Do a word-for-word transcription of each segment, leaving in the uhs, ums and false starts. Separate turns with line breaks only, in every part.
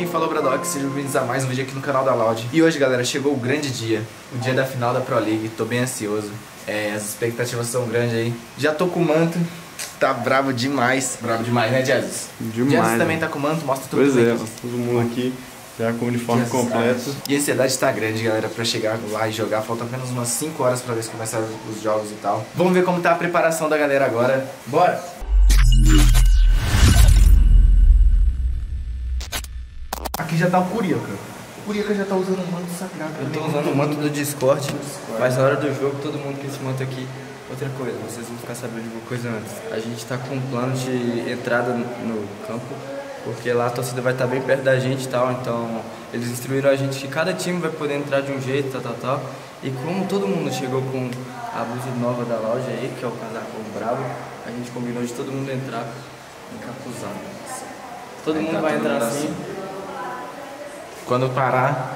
fala Bradock, sejam bem-vindos a mais um vídeo aqui no canal da Loud. E hoje, galera, chegou o grande dia, o dia da final da Pro League. Tô bem ansioso, é, as expectativas são grandes aí. Já tô com o manto, tá bravo demais. Bravo demais, né, Jesus?
Demais.
Jesus também tá com o manto, mostra tudo.
Pois é,
aqui.
todo mundo aqui já com o uniforme
Jesus.
completo.
E a ansiedade tá grande, galera, pra chegar lá e jogar. Faltam apenas umas cinco horas pra ver se começar os jogos e tal. Vamos ver como tá a preparação da galera agora. Bora! Aqui já tá o Curiaca. O Curiaca já tá usando o manto sagrado.
Eu tô usando o manto do Discord, mas na hora do jogo todo mundo com esse manto aqui. Outra coisa, vocês vão ficar sabendo de uma coisa antes. A gente tá com um plano de entrada no campo, porque lá a torcida vai estar bem perto da gente e tal, então eles instruíram a gente que cada time vai poder entrar de um jeito, tal, tal, tal. E como todo mundo chegou com a blusa nova da loja aí, que é o casaco bravo, a gente combinou de todo mundo entrar encapuzado. Todo
Aí
mundo
tá
vai
todo
entrar
mundo
assim.
Quando parar...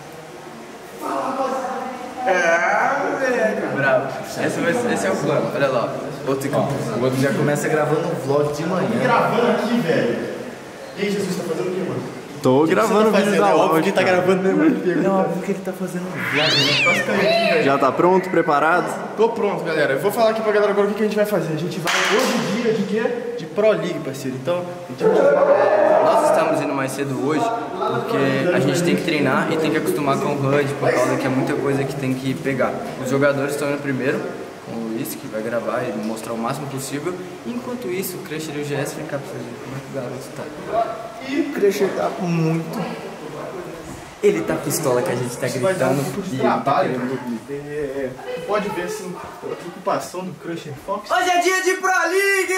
Bravo. Esse, vai, esse é o plano, olha lá. Outro
Ó, o outro já começa gravando um vlog de manhã.
Gravando aqui, velho. E aí, Jesus, tá fazendo o quê, mano?
Tô gravando o vídeo da Loud.
Quem tá gravando mesmo?
Não, porque ele tá fazendo um vlog, né?
Já tá pronto, preparado?
Tô pronto, galera. Eu vou falar aqui pra galera agora o que que a gente vai fazer. A gente vai hoje dia de quê? De Pro League, parceiro. Então, a gente vai...
Nós estamos indo mais cedo hoje porque a gente tem que treinar e tem que acostumar com o H U D, por causa que é muita coisa que tem que pegar. Os jogadores estão indo primeiro, com o Luiz, que vai gravar e mostrar o máximo possível. Enquanto isso, o Crusher e o G S vem cá pra ver como é que o garoto tá.
E o Crusher tá muito...
Ele tá pistola que a gente tá
vai dar um
gritando
pouco de
e ele tá
trabalho,
querendo
mano.
dormir.
É, tu pode ver, assim, a preocupação do Crusher Fox.
Hoje é dia de Pro League!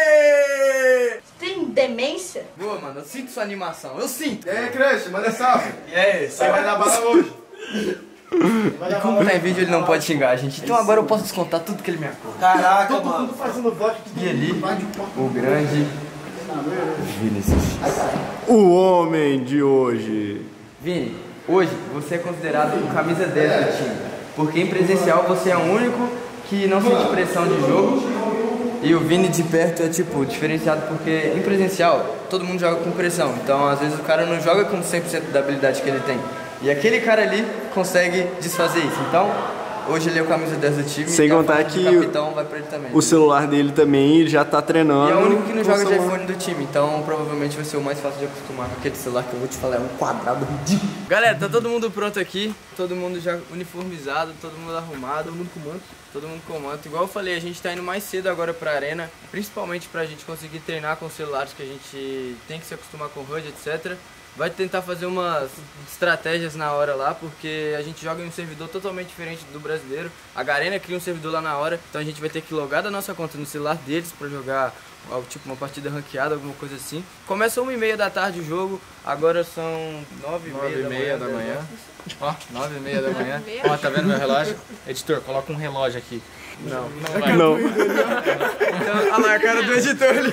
Tem demência?
Boa, mano, eu sinto sua animação, eu sinto!
E aí, Crusher, manda salve.
E aí,
Você vai dar bala hoje. Vai dar
como tá em vídeo ele não pode xingar a gente, então agora eu posso descontar tudo que ele me acorda.
Caraca,
Todo mundo fazendo voto.
E ali, o grande
O homem de hoje.
Vini, hoje você é considerado o camisa dez do time, porque em presencial você é o único que não sente pressão de jogo e o Vini de perto é tipo diferenciado porque em presencial todo mundo joga com pressão, então às vezes o cara não joga com cem por cento da habilidade que ele tem e aquele cara ali consegue desfazer isso, então hoje ele é o camisa dez do time.
Sem
e a
contar
faixa de
que
capitão vai pra ele também.
O celular dele também já tá treinando.
E é o único que não
com
joga
o
de
celular.
iPhone do time, então provavelmente vai ser o mais fácil de acostumar com aquele celular que eu vou te falar, é um quadrado ridículo. Galera, tá todo mundo pronto aqui, todo mundo já uniformizado, todo mundo arrumado, todo mundo com manto, todo mundo com manto. Igual eu falei, a gente tá indo mais cedo agora pra arena, principalmente pra gente conseguir treinar com os celulares que a gente tem que se acostumar com o H U D, etcétera. Vai tentar fazer umas estratégias na hora lá, porque a gente joga em um servidor totalmente diferente do brasileiro. A Garena cria um servidor lá na hora, então a gente vai ter que logar da nossa conta no celular deles pra jogar tipo uma partida ranqueada, alguma coisa assim. Começa uma e meia da tarde o jogo, agora são nove e meia da manhã.
Ó, nove e meia da manhã. Ó, tá vendo meu relógio? Editor, coloca um relógio aqui.
Não,
Não vai.
Não.
então, a lá, cara do editor ali.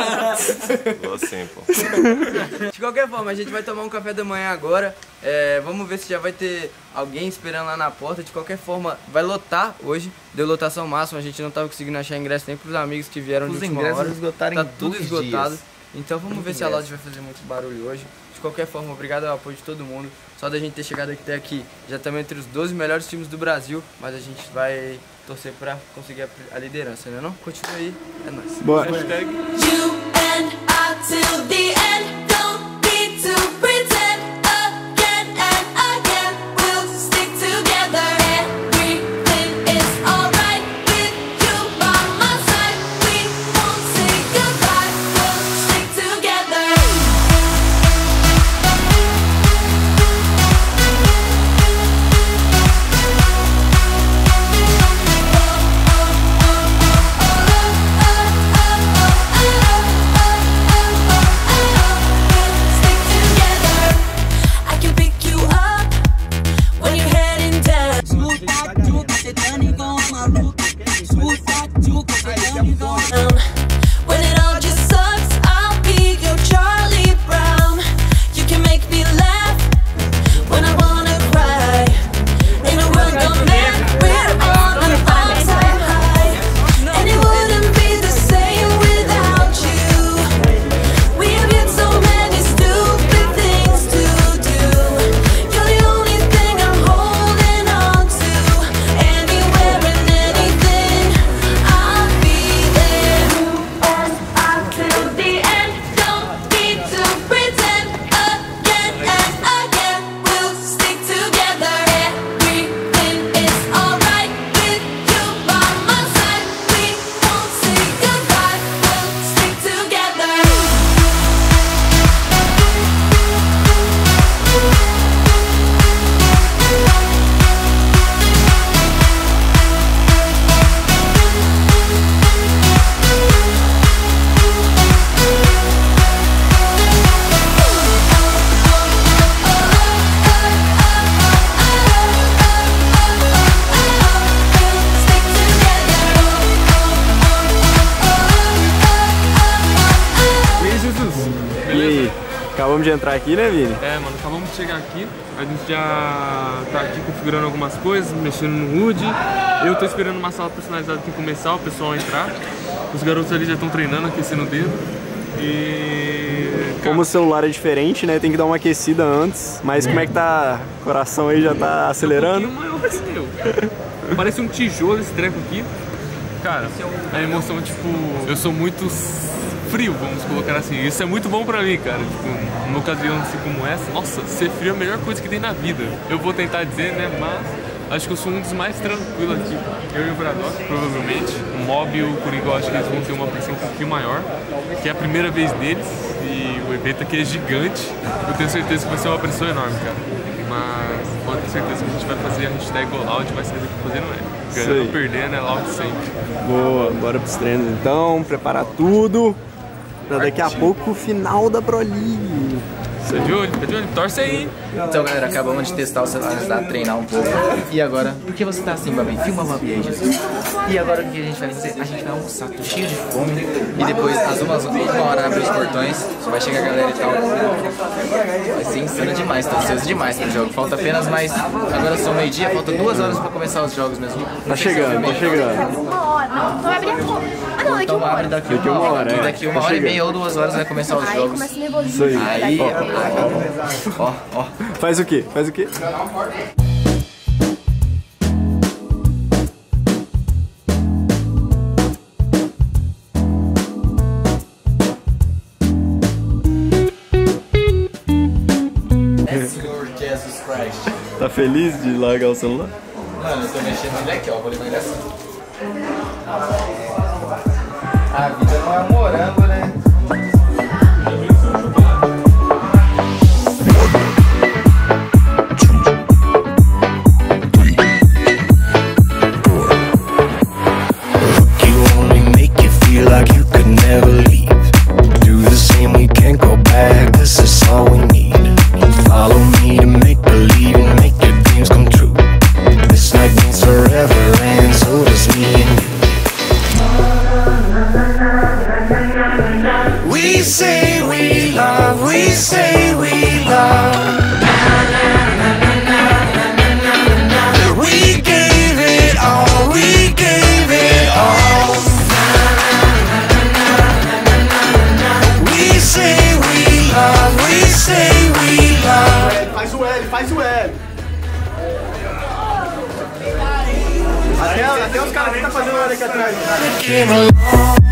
Assim, pô.
De qualquer forma, a gente vai tomar um café da manhã agora. É, vamos ver se já vai ter alguém esperando lá na porta. De qualquer forma, vai lotar hoje. Deu lotação máxima, a gente não tava conseguindo achar ingresso nem pros amigos que vieram de
Os
última
ingressos
hora.
esgotaram
Tá
em
tudo
dois
esgotado.
dias.
Então vamos ver se a loja vai fazer muito barulho hoje. De qualquer forma, obrigado ao apoio de todo mundo. Só da gente ter chegado até aqui, já estamos entre os doze melhores times do Brasil, mas a gente vai torcer pra conseguir a, a liderança, né não? Continua aí, é nóis.
Bora.
You and I till the end, don't need to pretend again and again, we'll stick together. Everything is alright with you by my side, we won't say goodbye, we'll stick together. Oh, oh, oh, oh, oh, oh, oh, oh, oh, oh.
Acabamos de entrar aqui, né, Vini?
É, mano, acabamos de chegar aqui. A gente já tá aqui configurando algumas coisas, mexendo no H U D. Eu tô esperando uma sala personalizada aqui começar, o pessoal entrar. Os garotos ali já estão treinando, aquecendo o dedo. E...
Como o celular é diferente, né, tem que dar uma aquecida antes. Mas como é que tá? O coração aí já tá acelerando?
Um pouquinho maior esse meu. Parece um tijolo esse treco aqui. Cara, a emoção, tipo, eu sou muito frio, vamos colocar assim. Isso é muito bom pra mim, cara. Tipo, numa ocasião assim como essa, nossa, ser frio é a melhor coisa que tem na vida. Eu vou tentar dizer, né, mas acho que eu sou um dos mais tranquilos aqui. Eu e o Braddock, provavelmente. O Mob e o Coringão, acho que eles vão ter uma pressão um pouquinho maior, que é a primeira vez deles. E o evento aqui é gigante. Eu tenho certeza que vai ser uma pressão enorme, cara. Mas pode ter certeza que a gente vai fazer, a gente dá igual loud, vai sair daqui fazendo é. Ganhando ou perdendo é loud sempre.
Boa, bora pros treinos então, preparar tudo pra daqui a pouco o final da Pro League.
Fica de olho, fica de olho, torce aí.
Então, galera, acabamos de testar o celular, dá pra treinar um pouco. E agora, por que você tá assim, Babi? Filma, Babi, aí, Jesus. E agora, o que a gente vai fazer? A gente vai almoçar, tô cheio de fome. E depois, às uma, uma hora, abre os portões, vai chegar a galera e tal. Vai ser insano demais, tô ansioso demais pro jogo. Falta apenas mais, agora são meio-dia, falta duas horas pra começar os jogos mesmo.
Tá chegando, tá chegando.
Uma hora, não, não vai abrir a conta. Ah, não, daqui
Então
uma
abre
hora.
daqui uma hora,
é.
daqui uma hora e meia ou duas horas vai começar os
Aí
jogos.
começa o nervosismo.
Isso aí.
Aí, ó, ó.
Faz o quê? Faz o quê?
Senhor Jesus Christ.
Tá feliz de largar o celular?
Mano, eu tô mexendo nele aqui, ó. Vou levar ele assim. A vida não é morango, né?
We say we love, we say we love. We gave it all, we gave it all. We say we love, we say we love.
Faz o L, faz o L. Até, até os caras que tá fazendo L aqui atrás.
Came along.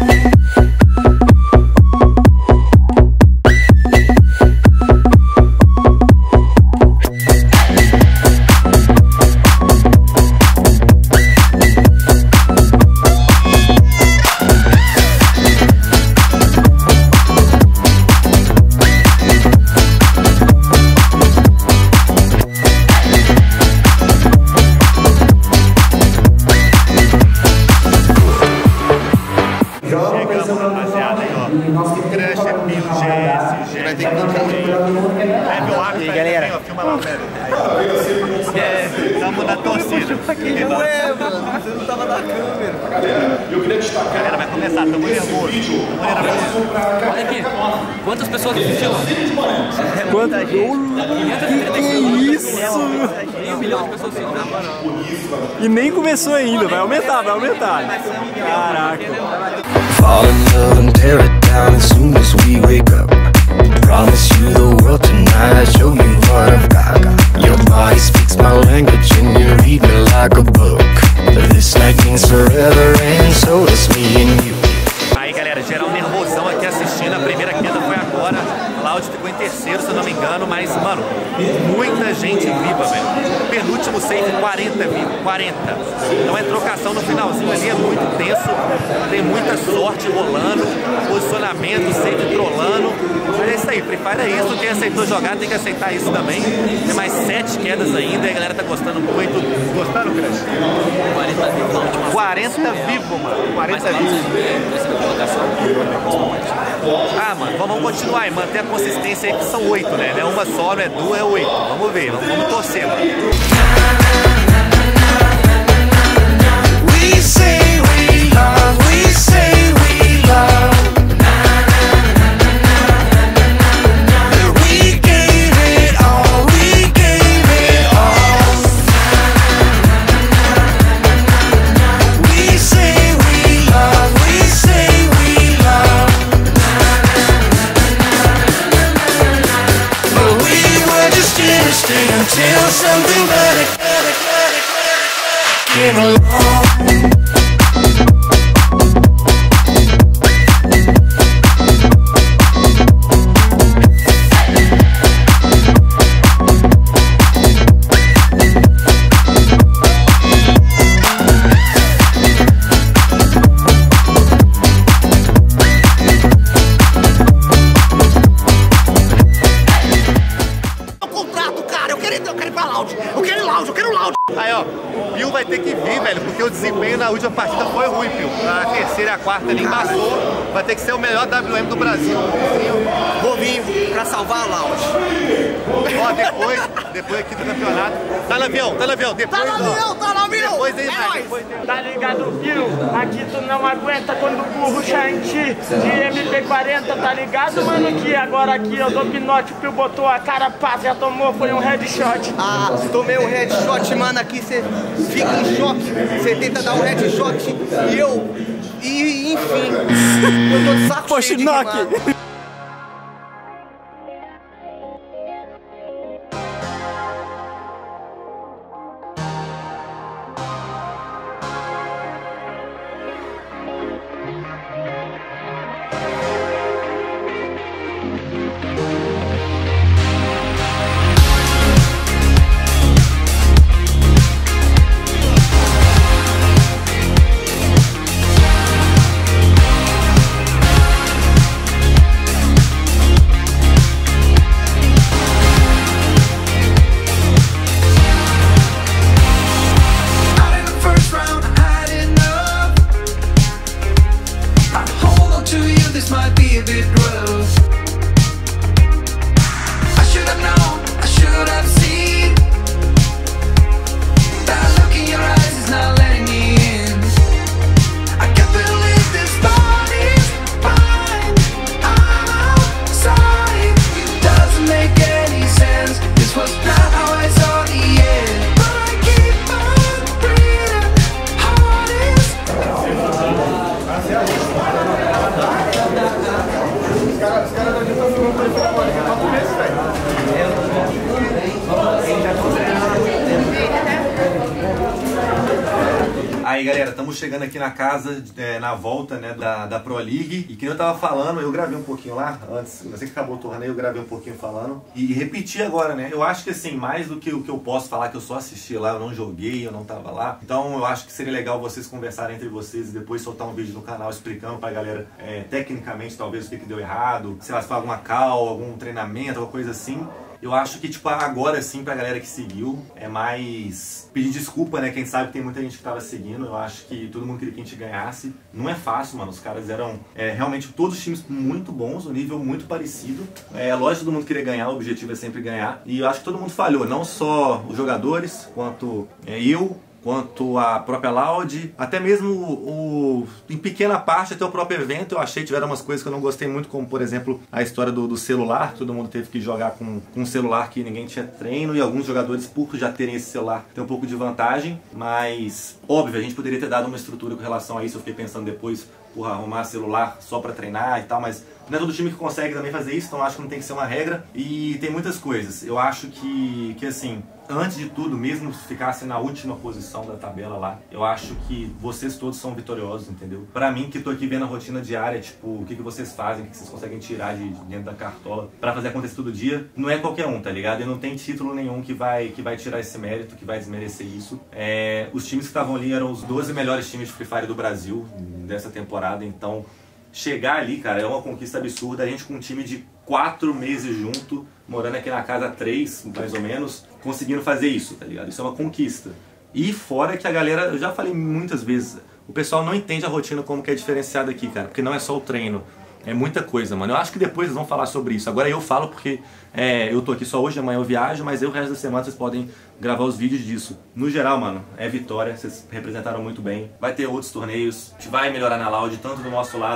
E aí, galera? Estamos na torcida.
Ué, mano, você não tava na câmera.
Eu queria destacar. Galera, vai começar, estamos nervosos.
Olha aqui, quantas pessoas assistiram?
Quanto? Que isso?
Meio milhão de pessoas assistindo.
E nem começou ainda, vai aumentar, vai aumentar. Caraca.
Fall in love and tear it down as soon as we wake up. Promise you the world tonight, show you what I've got. Your body speaks my language and you read me like a book. This night means forever and so does me and you.
Aí, galera, geral nervosão aqui assistindo. A primeira queda foi agora. Cláudio ficou em terceiro, se eu não me engano, mas, mano, muita gente viva, velho. Penúltimo save, quarenta vivos, quarenta. Então é trocação no finalzinho ali, é muito tenso. Tem muita sorte rolando, posicionamento, save trolando. Mas é isso aí, Free Fire é isso. Quem aceitou jogar tem que aceitar isso também. Tem mais sete quedas ainda e a galera tá gostando muito. Gostaram, Crash?
quarenta vivos na última.
quarenta vivos, mano. quarenta vivos. Ah, mano, vamos continuar e manter a consistência aí que são oito, né? Não é uma só, não é duas, é oito. Vamos ver, vamos, vamos torcer, mano.
We say we love, we say we love. stay until something better, better, better, better came along.
Aí, ó, o Pio vai ter que vir, velho, porque o desempenho na última partida foi ruim, Pio. A terceira e a quarta ele embaçou. Vai ter que ser o melhor W M do Brasil.
Vou vir pra salvar a Loud.
Ó, depois, depois aqui do campeonato. Tá no avião, tá no avião. Depois,
Tá no avião, tá no avião.
Depois aí,
É
vai,
nóis.
depois tem-
Tá ligado, Pio? Aqui tu não aguenta quando puxa em ti. De M P quarenta, tá ligado, mano? Que agora aqui eu dou pinote. O Pio botou a cara, pá, já tomou, foi um headshot.
Ah, tomei um headshot, mano, aqui cê fica em choque. Você tenta dar um headshot e eu... E, enfim, eu tô de saco cheio de rimar.
Aí galera, estamos chegando aqui na casa, é, na volta, né, da, da Pro League. E que eu tava falando, eu gravei um pouquinho lá antes, eu sei que acabou o torneio, eu gravei um pouquinho falando. E, e repeti agora, né, eu acho que assim, mais do que o que eu posso falar, que eu só assisti lá, eu não joguei, eu não tava lá. Então eu acho que seria legal vocês conversarem entre vocês e depois soltar um vídeo no canal explicando pra galera, é, tecnicamente, talvez o que, que deu errado. Sei lá, se foi alguma call, algum treinamento, alguma coisa assim. Eu acho que, tipo, agora sim, pra galera que seguiu, é mais pedir desculpa, né? Quem sabe tem muita gente que tava seguindo. Eu acho que todo mundo queria que a gente ganhasse. Não é fácil, mano. Os caras eram é, realmente todos os times muito bons, um nível muito parecido. É lógico que todo mundo queria ganhar, o objetivo é sempre ganhar. E eu acho que todo mundo falhou, não só os jogadores, quanto é, eu, quanto a própria Loud, até mesmo o, o, em pequena parte até o próprio evento. Eu achei que tiveram umas coisas que eu não gostei muito, como por exemplo a história do, do celular. Todo mundo teve que jogar com, com um celular que ninguém tinha treino, e alguns jogadores, por já terem esse celular, tem um pouco de vantagem. Mas óbvio, a gente poderia ter dado uma estrutura com relação a isso. Eu fiquei pensando depois, porra, arrumar celular só pra treinar e tal, mas não é todo time que consegue também fazer isso, então acho que não tem que ser uma regra. E tem muitas coisas. Eu acho que, que assim, antes de tudo, mesmo se ficasse na última posição da tabela lá, eu acho que vocês todos são vitoriosos, entendeu? Pra mim, que tô aqui vendo a rotina diária, tipo, o que, que vocês fazem, o que, que vocês conseguem tirar de, de dentro da cartola pra fazer acontecer todo dia, não é qualquer um, tá ligado? E não tem título nenhum que vai, que vai tirar esse mérito, que vai desmerecer isso. É, os times que estavam ali eram os doze melhores times de Free Fire do Brasil dessa temporada, então chegar ali, cara, é uma conquista absurda. A gente com um time de quatro meses junto, morando aqui na casa há três, mais ou menos, conseguindo fazer isso, tá ligado? Isso é uma conquista. E fora que a galera, eu já falei muitas vezes, o pessoal não entende a rotina como que é diferenciada aqui, cara, porque não é só o treino. É muita coisa, mano. Eu acho que depois eles vão falar sobre isso. Agora eu falo porque é, eu tô aqui só hoje, amanhã eu viajo, mas aí o resto da semana vocês podem gravar os vídeos disso. No geral, mano, é vitória. Vocês representaram muito bem. Vai ter outros torneios. A gente vai melhorar na Loud, tanto do nosso lado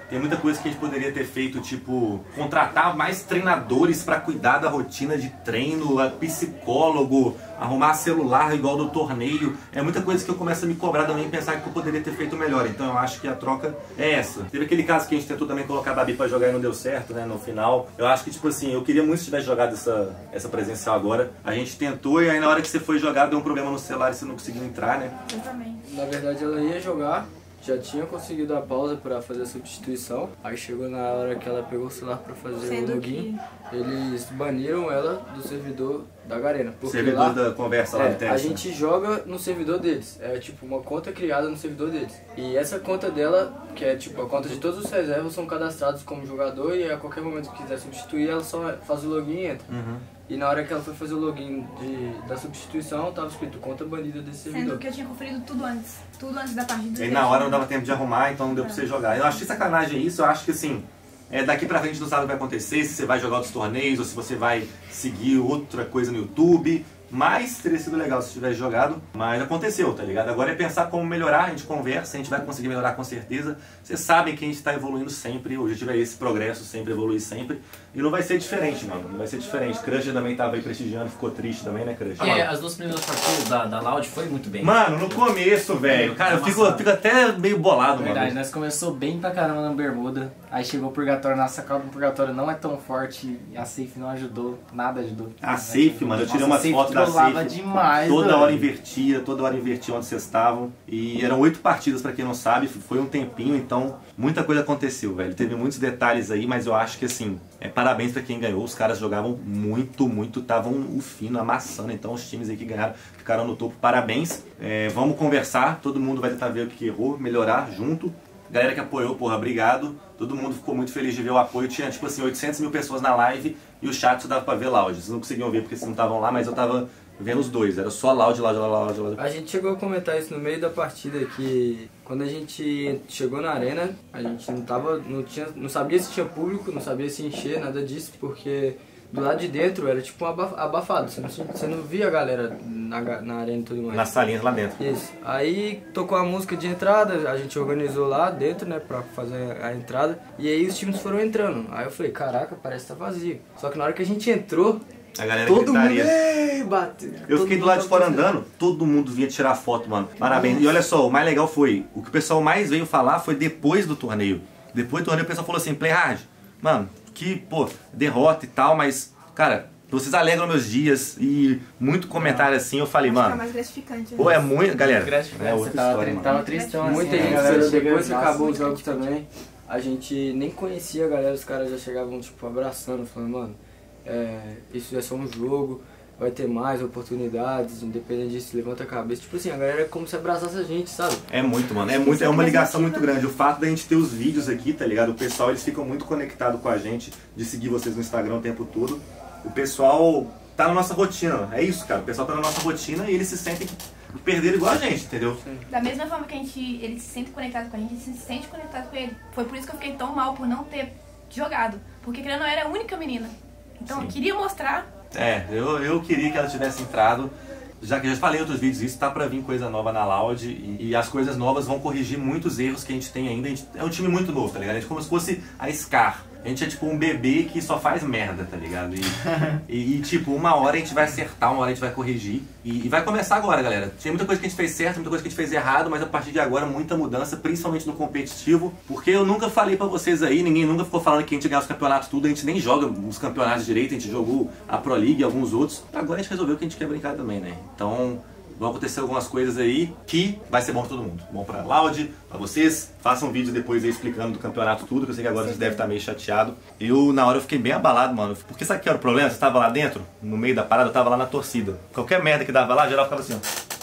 Tem muita coisa que a gente poderia ter feito, tipo, contratar mais treinadores pra cuidar da rotina de treino, psicólogo, arrumar celular igual do torneio. É muita coisa que eu começo a me cobrar também e pensar que eu poderia ter feito melhor. Então eu acho que a troca é essa. Teve aquele caso que a gente tentou também colocar a Babi pra jogar e não deu certo, né, no final. Eu acho que, tipo assim, eu queria muito se tivesse jogado essa, essa presencial agora. A gente tentou e aí na hora que você foi jogar deu um problema no celular e você não conseguiu entrar, né?
Eu também.
Na verdade ela ia jogar, já tinha conseguido a pausa pra fazer a substituição. Aí chegou na hora que ela pegou o celular pra fazer
Sendo
o login, que... eles baniram ela do servidor da Garena.
Servidor
lá,
da conversa lá
é,
do teste.
A gente joga no servidor deles, é tipo uma conta criada no servidor deles. E essa conta dela, que é tipo a conta de todos os reservas, são cadastrados como jogador e a qualquer momento que quiser substituir, ela só faz o login e entra.
Uhum.
E na hora que ela foi fazer o login de, da substituição, tava escrito conta banida desse servidor.
Sendo que eu tinha conferido tudo antes. Tudo antes da partida.
E na hora não dava tempo de arrumar, então não deu pra você jogar. Eu acho que sacanagem isso, eu acho que assim, é, daqui pra frente não sabe o que vai acontecer, se você vai jogar outros torneios ou se você vai seguir outra coisa no YouTube. Mas teria sido legal se tivesse jogado, mas aconteceu, tá ligado? Agora é pensar como melhorar, a gente conversa, a gente vai conseguir melhorar com certeza. Vocês sabem que a gente tá evoluindo sempre, o objetivo é esse progresso, sempre evoluir sempre. E não vai ser diferente, mano, não vai ser diferente. Crush também tava aí prestigiando, ficou triste também, né, Crush?
É, as duas primeiras partidas da, da Loud foi muito bem.
Mano, no começo, velho, cara, eu fico, fico até meio bolado,
Verdade,
mano.
nós começou bem pra caramba na bermuda, aí chegou o Purgatório, nossa calma, o Purgatório não é tão forte, a Safe não ajudou, nada ajudou.
A Safe, mano, eu tirei umas fotos da Safe.
Demais,
toda
velho.
hora invertia, toda hora invertia onde vocês estavam. E eram oito partidas, pra quem não sabe, foi um tempinho, então muita coisa aconteceu, velho. Teve muitos detalhes aí, mas eu acho que assim, é, parabéns pra quem ganhou. Os caras jogavam muito, muito, estavam o fino, amassando. Então os times aí que ganharam ficaram no topo, parabéns. É, vamos conversar, todo mundo vai tentar ver o que errou, melhorar junto. Galera que apoiou, porra, obrigado. Todo mundo ficou muito feliz de ver o apoio. Tinha tipo assim, oitocentas mil pessoas na live e o chat só dava pra ver Loud. Vocês não conseguiam ver porque vocês não estavam lá, mas eu tava vendo os dois. Era só Loud, Loud, Loud, Loud.
A gente chegou a comentar isso no meio da partida, que quando a gente chegou na arena, a gente não tava, não tinha, não sabia se tinha público, não sabia se encher, nada disso, porque do lado de dentro era tipo um abafado, você não, você não via a galera na, na arena e tudo mais.
Nas salinhas lá dentro.
Isso. Aí tocou a música de entrada, a gente organizou lá dentro, né, pra fazer a entrada, e aí os times foram entrando. Aí eu falei, caraca, parece que tá vazio. Só que na hora que a gente entrou,
a galera
todo
gritaria.
mundo Ei, bateu.
Eu fiquei do lado de fora andando, todo mundo vinha tirar foto, mano. Parabéns. E olha só, o mais legal foi, o que o pessoal mais veio falar foi depois do torneio. Depois do torneio o pessoal falou assim, Playhard, mano, que, pô, derrota e tal, mas, cara, vocês alegram meus dias e muito comentário assim, eu falei,
Acho que
mano.
é mais gratificante.
Pô, é muito, galera.
Gratificante,
É
você
outra
tava,
história,
tri-
mano.
tava tristão assim,
Muita
né?
gente,
A galera
depois
chegando
que
em
acabou
casa.
os jogos também, a gente nem conhecia a galera, os caras já chegavam tipo abraçando, falando, mano, é, isso é só um jogo, vai ter mais oportunidades, independente disso, levanta a cabeça. Tipo assim, a galera é como se abraçasse a gente, sabe?
É muito, mano. É, muito, é uma ligação muito grande. O fato da gente ter os vídeos aqui, tá ligado? O pessoal, eles ficam muito conectados com a gente, de seguir vocês no Instagram o tempo todo. O pessoal tá na nossa rotina. É isso, cara. O pessoal tá na nossa rotina e eles se sentem perderam igual a gente, entendeu?
Da mesma forma que a gente, ele se sente conectado com a gente, a gente se sente conectado com ele. Foi por isso que eu fiquei tão mal por não ter jogado. Porque querendo ou não, era a única menina. Então
Sim.
eu queria mostrar.
É, eu, eu queria que ela tivesse entrado. Já que eu já falei em outros vídeos, isso tá pra vir coisa nova na Loud e, e as coisas novas vão corrigir muitos erros que a gente tem ainda. A gente, é um time muito novo, tá ligado? A gente é como se fosse a Scar. A gente é tipo um bebê que só faz merda, tá ligado? E, e, e, tipo, uma hora a gente vai acertar, uma hora a gente vai corrigir. E, e vai começar agora, galera. Tinha muita coisa que a gente fez certo, muita coisa que a gente fez errado, mas a partir de agora muita mudança, principalmente no competitivo. Porque eu nunca falei pra vocês aí, ninguém nunca ficou falando que a gente ganha os campeonatos tudo, a gente nem joga os campeonatos direito, a gente jogou a Pro League e alguns outros. Agora a gente resolveu que a gente quer brincar também, né? Então vão acontecer algumas coisas aí que vai ser bom pra todo mundo. Bom pra Loud, pra vocês. Façam um vídeo depois aí explicando do campeonato tudo, que eu sei que agora vocês devem estar meio chateados. Eu, na hora, eu fiquei bem abalado, mano. Porque sabe o que era o problema? Você tava lá dentro, no meio da parada, eu tava lá na torcida. Qualquer merda que dava lá, geral ficava assim,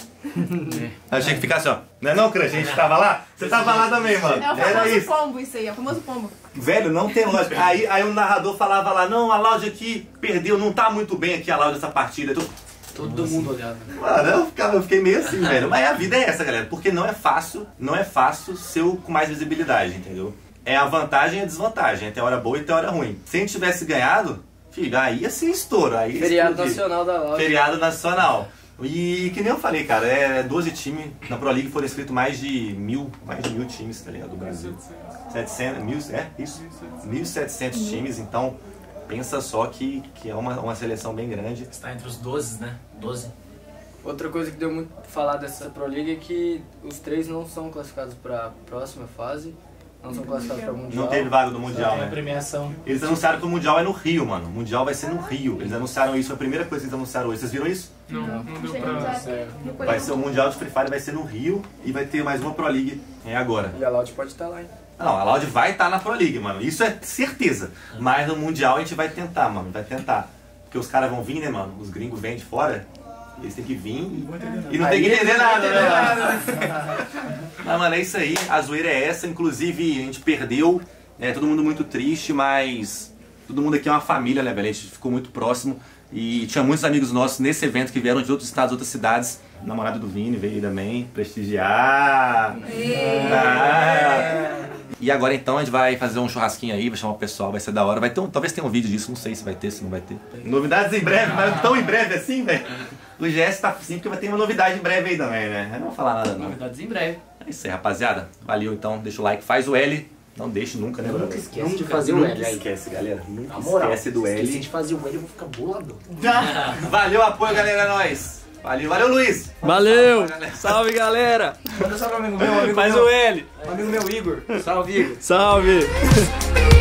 ó. Achei que ficasse, ó. Não é não, Crush? A gente tava lá? Você tava lá também, mano.
É o
Era
famoso
isso.
pombo isso aí, é o famoso pombo.
Velho, não tem lógica. Aí, aí o narrador falava lá, não, a Loud aqui perdeu, não tá muito bem aqui a Loud essa partida. Então,
Todo mundo olhando.
mano, eu, ficava, eu fiquei meio assim, velho. Mas a vida é essa, galera. Porque não é fácil, não é fácil ser o com mais visibilidade, entendeu? É a vantagem e a desvantagem. Tem hora boa e tem hora ruim. Se a gente tivesse ganhado, filho, aí ia ser estouro. Aí ia
Feriado
explodir.
nacional da Loud.
Feriado nacional. E que nem eu falei, cara, é doze times. Na Pro League foram inscritos mais de mil, mais de mil times, tá ligado? Do Brasil. setecentos, mil, é isso? mil e setecentos times, então pensa só que, que é uma, uma seleção bem grande.
Está entre os doze, né? doze.
Outra coisa que deu muito pra falar dessa Pro League é que os três não são classificados pra próxima fase, não são classificados pra Mundial.
Não teve vaga do Mundial, né?
Premiação.
Eles anunciaram que o Mundial é no Rio, mano. O Mundial vai ser no Rio. Eles anunciaram isso, foi a primeira coisa que eles anunciaram hoje. Vocês viram isso?
Não, não, não deu pra...
Vai ser o Mundial de Free Fire, vai ser no Rio e vai ter mais uma Pro League é, agora.
E a Loud pode estar lá, hein?
Não, a Loud vai estar na Pro League, mano. Isso é certeza. Mas no Mundial a gente vai tentar, mano. Vai tentar. Porque os caras vão vir, né, mano? Os gringos vêm de fora. Eles têm que vir e, e não tem que entender nada, né? Mas, mano, é isso aí. A zoeira é essa. Inclusive, a gente perdeu. É, todo mundo muito triste, mas todo mundo aqui é uma família, né, velho? A gente ficou muito próximo. E tinha muitos amigos nossos nesse evento que vieram de outros estados, outras cidades. O namorado do Vini veio também prestigiar. Ah. E agora então a gente vai fazer um churrasquinho aí, vai chamar o pessoal, vai ser da hora. Vai ter um, talvez tenha um vídeo disso, não sei se vai ter, se não vai ter. Novidades em breve, mas tão em breve assim, velho. O G S tá assim porque vai ter uma novidade em breve aí também, né? Eu não vou falar nada não.
Novidades em breve.
É isso aí, rapaziada. Valeu então, deixa o like, faz o L. Não deixe nunca, né,
Nunca
brother?
esquece
Nunca
de fazer o L aí.
Nunca esquece, galera. Nunca
Na moral,
esquece do
se
L.
esquecer de fazer o L, eu vou ficar bolado.
Valeu o apoio, galera, é nóis. Valeu, valeu, Luiz.
Valeu. Salve, galera.
Manda só pro amigo meu, amigo
Faz
meu.
o L.
Amigo meu, Igor. Salve, Igor.
Salve.